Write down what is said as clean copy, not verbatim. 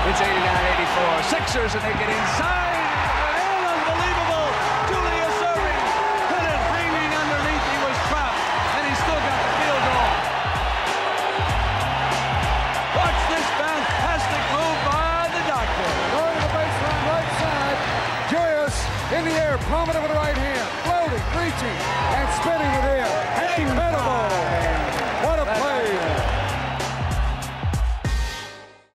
It's 89-84. Sixers, and they get inside. And unbelievable. Julius Erving hit it hanging underneath. He was trapped, and he still got the field goal. Watch this fantastic move by the doctor. Going to the baseline right side. Julius in the air, palm of the right hand, floating, reaching, and spinning